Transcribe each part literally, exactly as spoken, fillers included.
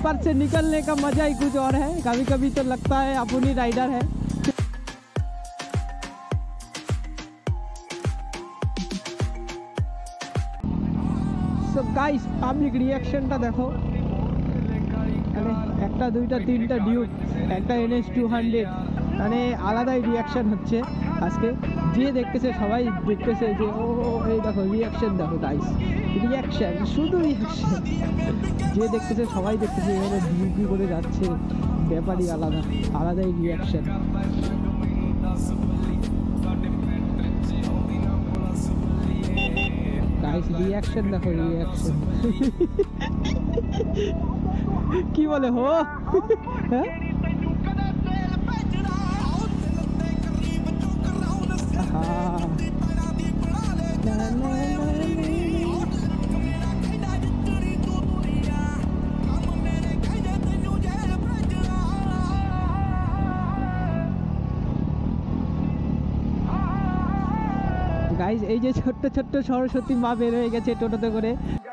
पर से निकलने का मजा ही कुछ और है। कभी कभी तो लगता है अपनी राइडर है। सो गाइस পাবলিক রিঅ্যাকশনটা দেখো, মানে একটা দুইটা তিনটা ডিউক, একটা এনএস টু হান্ড্রেড, মানে আলাদাই রিঅ্যাকশন হচ্ছে আজকে। যে দেখতেছে সবাই দেখতেছে যে ও এই দেখো রিঅ্যাকশন দেখো গাইস, রিঅ্যাকশন শুধু রিঅ্যাকশন। যে দেখতেছে সবাই দেখতেছে এভাবে ডিউকি করে যাচ্ছে, ব্যাপারই আলাদা, আলাদাই রিঅ্যাকশন। গাইস রিঅ্যাকশন দেখো, রিঅ্যাকশন কি বলে হো হ্যাঁ গাইস এই যে ছোট্ট ছোট্ট সরস্বতী মা বের হয়ে গেছে টোটোতে করে।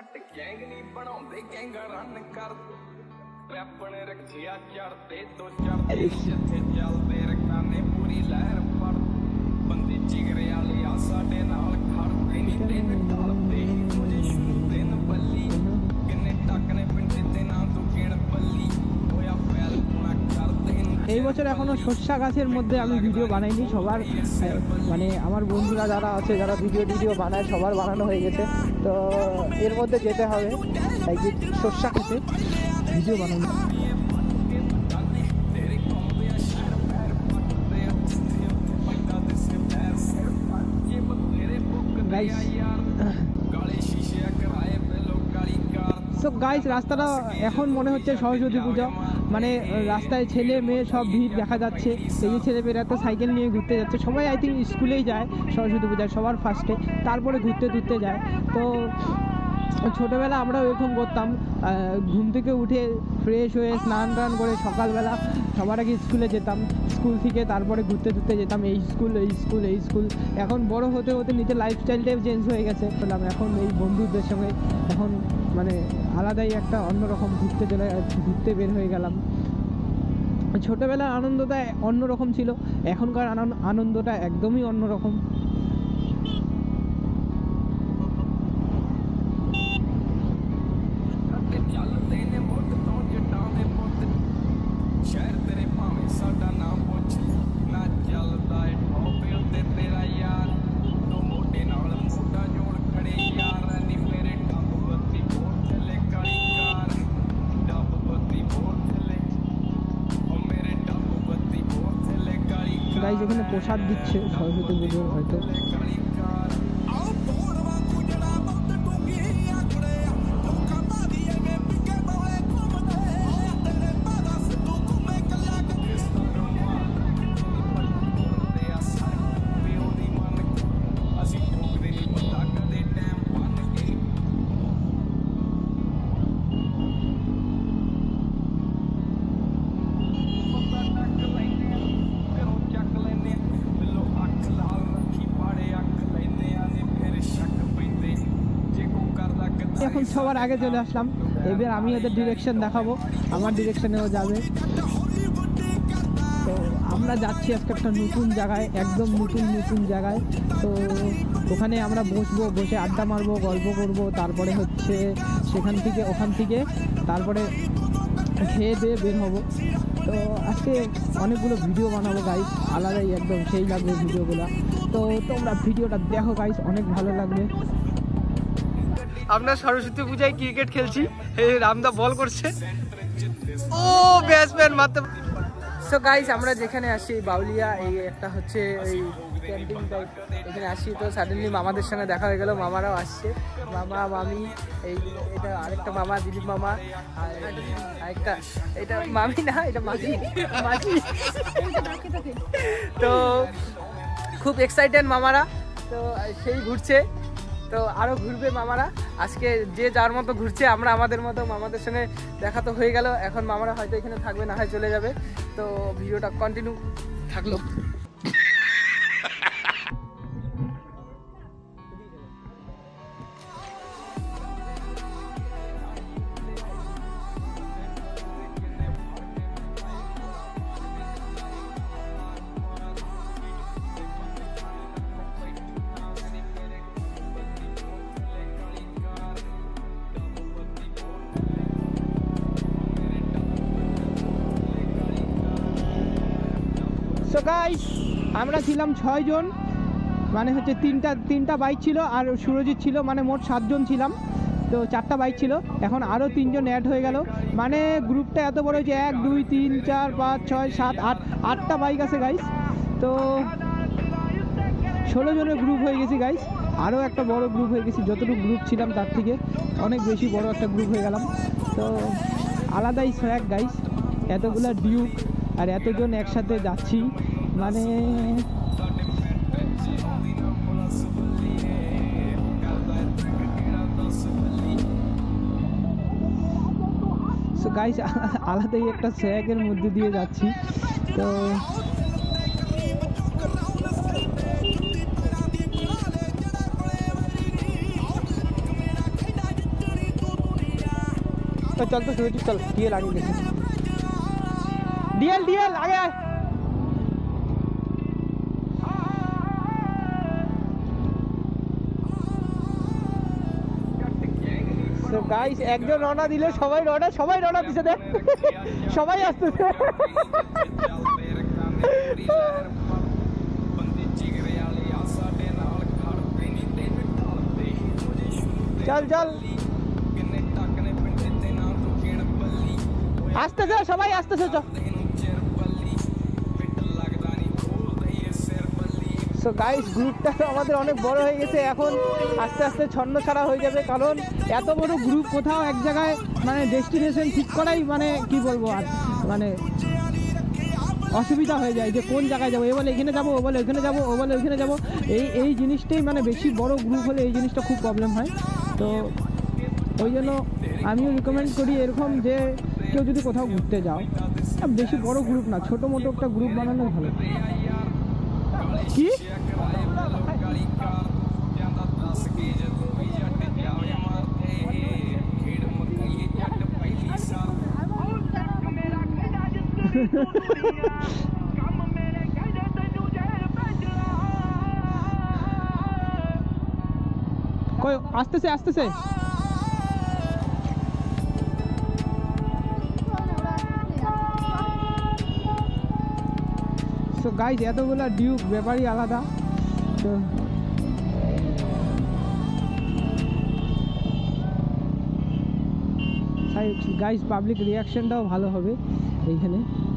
এই বছর এখনো শস্যা গাছের মধ্যে আমি ভিডিও বানাইনি। সবার মানে আমার বন্ধুরা যারা আছে যারা ভিডিও ভিডিও বানায় সবার বানানো হয়ে গেছে, তো এর মধ্যে যেতে হবে একদিন শস্যা গাছে ভিডিও বানানো। তো গাইস রাস্তাটা এখন মনে হচ্ছে সরস্বতী পূজা, মানে রাস্তায় ছেলে মেয়ে সব ভিড় দেখা যাচ্ছে। এই যে ছেলে মেয়েরা তো সাইকেল নিয়ে ঘুরতে যাচ্ছে, সবাই আই থিঙ্ক স্কুলেই যায় সরস্বতী পূজায় সবার ফার্স্টে, তারপরে ঘুরতে ঘুরতে যায়। তো ছোটোবেলা আমরা এরকম করতাম, ঘুম থেকে উঠে ফ্রেশ হয়ে স্নান টান করে সকালবেলা সবার আগে স্কুলে যেতাম, স্কুল থেকে তারপরে ঘুরতে ঘুরতে যেতাম এই স্কুল এই স্কুল এই স্কুল। এখন বড় হতে হতে নিজের লাইফস্টাইলটাই চেঞ্জ হয়ে গেছে। এখন এই বন্ধুদের সঙ্গে এখন মানে আলাদাই একটা অন্যরকম ঘুরতে চলে ঘুরতে বের হয়ে গেলাম। ছোটোবেলার আনন্দটা অন্যরকম ছিল, এখনকার আনন্দটা একদমই অন্যরকম। গাইস এখানে প্রসাদ দিচ্ছে সরস্বতী পুজোর হয়তো। এখন সবার আগে চলে আসলাম, এবার আমি ওদের ডিরেকশন দেখাবো, আমার ডিরেকশনেও যাবে। তো আমরা যাচ্ছি আজকে একটা নতুন জায়গায়, একদম নতুন নতুন জায়গায়। তো ওখানে আমরা বসবো, বসে আড্ডা মারবো, গল্প করব, তারপরে হচ্ছে সেখান থেকে ওখান থেকে তারপরে খেয়ে দিয়ে বের হবো। তো আজকে অনেকগুলো ভিডিও বানাবো গাইস, আলাদাই একদম সেই লাগবে ভিডিওগুলো। তো তোমরা ভিডিওটা দেখো গাইস, অনেক ভালো লাগবে। আমরা সরস্বতী পূজায় ক্রিকেট খেলছি, এই রামদা বল করছে, ও ব্যাটসম্যান মারতে। সো গাইস আমরা যেখানে আসি বাউলিয়া, এই একটা হচ্ছে এই ক্যাম্পিং টাইপ, এখানে আসি। তো সাডেনলি মামাদের সঙ্গে দেখা হয়ে গেল, মামারাও আসছে, মামা মামি, এই এটা আরেকটা মামা দিলীপ মামা, আর আরেকটা এটা মামি না এটা মাঝি মাঝি। তো খুব এক্সাইটেড মামারা, তো সেই ঘুরছে, তো আরও ঘুরবে মামারা। আজকে যে যার মতো ঘুরছে, আমরা আমাদের মতো। মামাদের সঙ্গে দেখা তো হয়ে গেল, এখন মামারা হয়তো এখানে থাকবে, না হয় চলে যাবে। তো ভিডিওটা কন্টিনিউ থাকলো। সো গাইস আমরা ছিলাম ছয় জন, মানে হচ্ছে তিনটা তিনটা বাইক ছিল আর সুরজিৎ ছিল, মানে মোট সাতজন ছিলাম। তো চারটা বাইক ছিল, এখন আরও তিনজন অ্যাড হয়ে গেল, মানে গ্রুপটা এত বড় যে এক দুই তিন চার পাঁচ ছয় সাত আট আটটা বাইক আছে গাইস। তো ষোলো জনের গ্রুপ হয়ে গেছি গাইস, আরও একটা বড় গ্রুপ হয়ে গেছি, যতটুকু গ্রুপ ছিলাম তার থেকে অনেক বেশি বড় একটা গ্রুপ হয়ে গেলাম। তো আলাদাই সোয়াগ গাইস, এতগুলা ডিউক আর এতজন একসাথে যাচ্ছি, মানে সো গাইস আলাদাই একটা সোয়াগের মধ্যে দিয়ে যাচ্ছি। তো चल तो सूरज चल, डीएल आगे देखे, डीएल डीएल आगे आए। তো গাইস একজন রওনা দিলে সবাই রওনা সবাই রওনা দিছে, দেখ সবাই আসতেছে। চল চল আসতেছে, সবাই আসতেছে। চ সো গাইস গ্রুপটা আমাদের অনেক বড় হয়ে গেছে, এখন আস্তে আস্তে ছন্ন ছাড়া হয়ে যাবে, কারণ এত বড় গ্রুপ কোথাও এক জায়গায় মানে ডেস্টিনেশন ঠিক করাই মানে কি বলবো আর মানে অসুবিধা হয়ে যায় যে কোন জায়গায় যাবো, এ বলে এখানে যাবো, ও বলে ওখানে যাবো, ও বলে ওখানে যাবো। এই এই জিনিসটাই মানে বেশি বড় গ্রুপ হলে এই জিনিসটা খুব প্রবলেম হয়। তো ওই জন্য আমিও রিকমেন্ড করি এরকম যে কেউ যদি কোথাও ঘুরতে যাও, বেশি বড় গ্রুপ না, ছোটো মোটো একটা গ্রুপ বানানো ভালো। কি কই আসতেছে আসতেছে। সো গাইস এতগুলা ডিউক ব্যাপারই আলাদা। তো গাইস পাবলিক রিয়াকশনটাও ভালো হবে এইখানে।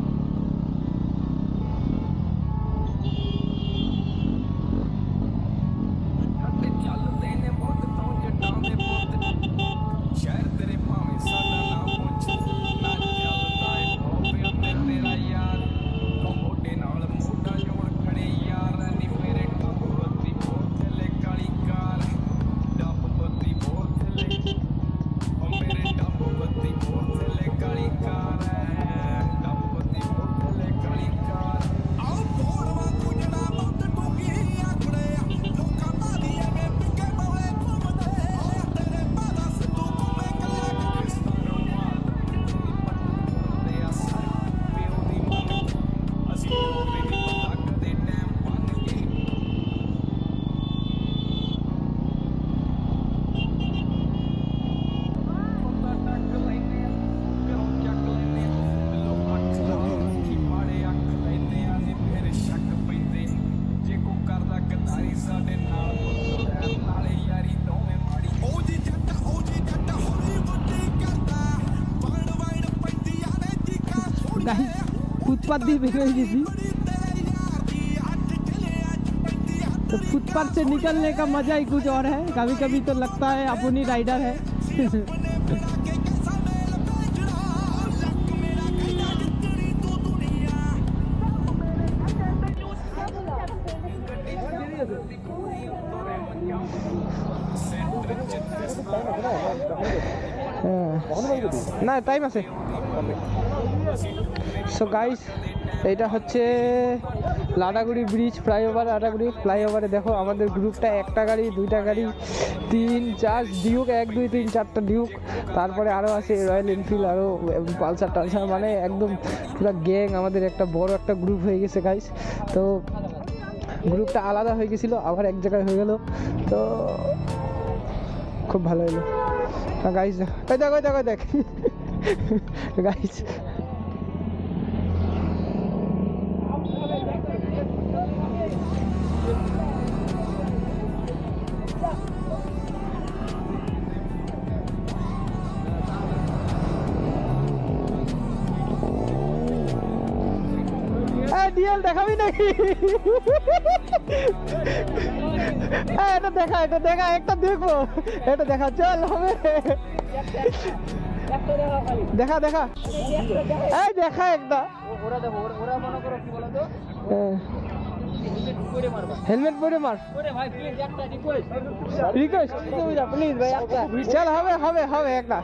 फुटपाथ দিয়ে বের হয়ে गई। तो फुटपाथ से निकलने का मजा ही कुछ और है, कभी कभी तो लगता है अपनी राइडर है। না টাইম আছে। সো গাইস এটা হচ্ছে লাটাগুড়ি ব্রিজ ফ্লাইওভার। লাটাগুড়ি ফ্লাইওভারে দেখো আমাদের গ্রুপটা একটা গাড়ি দুইটা গাড়ি তিন চার ডিউক, এক দুই তিন চারটা ডিউক, তারপরে আরও আছে রয়্যাল এনফিল্ড, আরও পালসার টালসার, মানে একদম পুরো গ্যাং আমাদের একটা বড় একটা গ্রুপ হয়ে গেছে গাইস। তো গ্রুপটা আলাদা হয়ে গেছিলো, আবার এক জায়গায় হয়ে গেল, তো খুব ভালো হলো গাইস। ওই দেখ ওই দেখ ওই দেখ গাইস। দেখাবি নাকি? এটা দেখা, এটা দেখা, একটা দেখবো, এটা দেখা, চল হবে। দেখা দেখা এই দেখা একটা হেলমেট পরে মার। রিকোয়েস্ট প্লিজ ভাই, চল হবে হবে হবে একটা।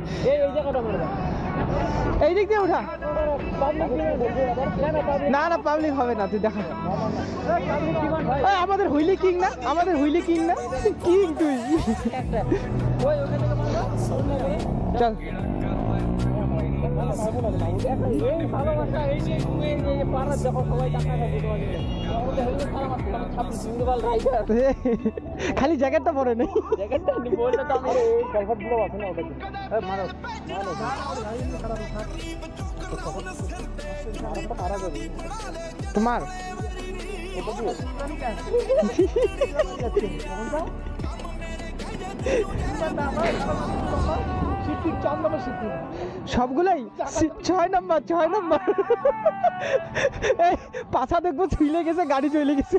এই দিক দিয়ে উঠা। না না পাবলিক হবে না, তুই দেখা। আমাদের হুইলি কিং না, আমাদের হুইলি কিং না, কিং তুই। চল খালি জ্যাকেটটা পরে নেই, তোমার সবগুলাই ছয় নম্বর, ছয় নম্বর। পাছা দেখবো ছুইলে গেছে, গাড়ি চলে গেছে।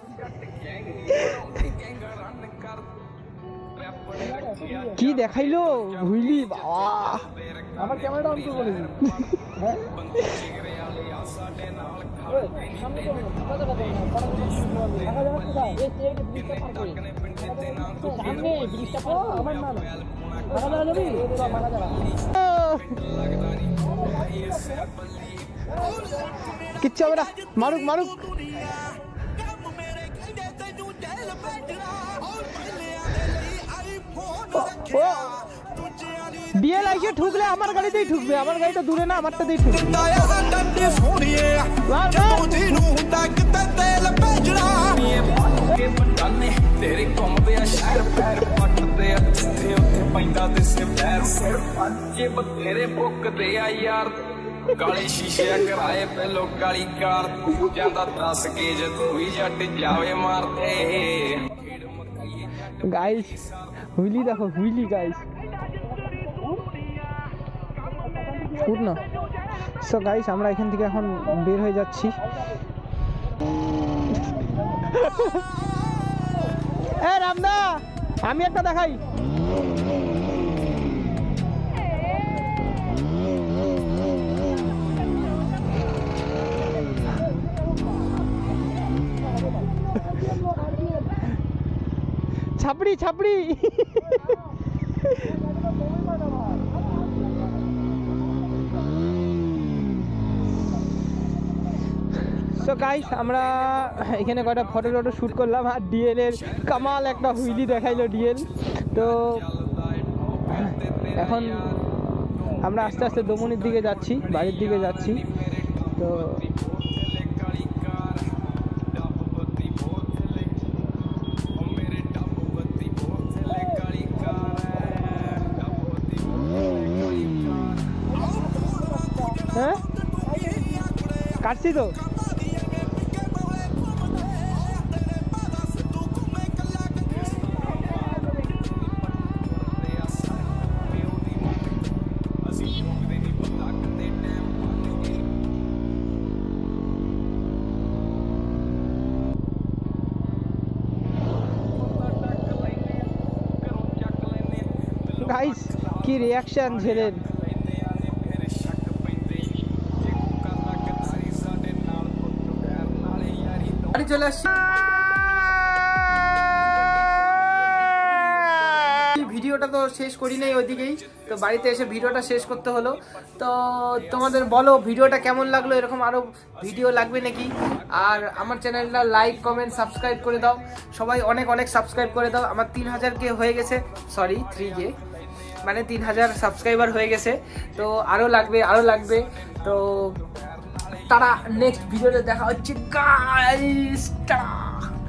কি দেখাইলো ভুইলি বাবা, আমার ক্যামেরাটা অন করে বলেছি। কিচ্ছু হবে না, মারুক মারুক। ডিএল আইসে ঠুকলে আমার গাড়িতেই ঠুকবে, আমার গাড়িটা দূরে না, আমারটাতেই ঠুকবে। ਕਾਲੀ ਸ਼ੀਸ਼ੇ ਕਰਾਏ ਪਹਿਲੋ ਕਾਲੀ ਕਾਰ ਜਾਂਦਾ ਦੱਸ ਕੇ ਜੇ ਤੂੰ ਵੀ ਜੱਟ ਜਾਵੇ ਮਾਰਦੇ গাইস। হুইলি দেখো, হুইলি গাইস, ফুট না। সো গাইস আমরা এখান থেকে এখন বের হয়ে যাচ্ছি। এ রামদা, আমি একটা দেখাই। ছাপড়ি ছাপড়ি। সো গাইস আমরা এখানে কয়টা ফটো টটো শ্যুট করলাম, আর ডিএল এর কামাল একটা হুইলি দেখাইলো ডিএল। তো এখন আমরা আস্তে আস্তে দমনির দিকে যাচ্ছি, বাড়ির দিকে যাচ্ছি। তো হ্যাঁ কাটছি তো। গাইস কি রিয়াকশন ছেলের। চলে আসছি, ভিডিওটা তো শেষ করি নাই ওইদিকেই, তো বাড়িতে এসে ভিডিওটা শেষ করতে হলো। তো তোমাদের বলো ভিডিওটা কেমন লাগলো, এরকম আরো ভিডিও লাগবে নাকি? আর আমার চ্যানেলটা লাইক কমেন্ট সাবস্ক্রাইব করে দাও, সবাই অনেক অনেক সাবস্ক্রাইব করে দাও। আমার তিন হাজার কে হয়ে গেছে, সরি থ্রি কে, মানে তিন হাজার সাবস্ক্রাইবার হয়ে গেছে। তো আরো লাগবে, আরো লাগবে। তো তারা নেক্সট ভিডিওতে দেখা হচ্ছে গাইস।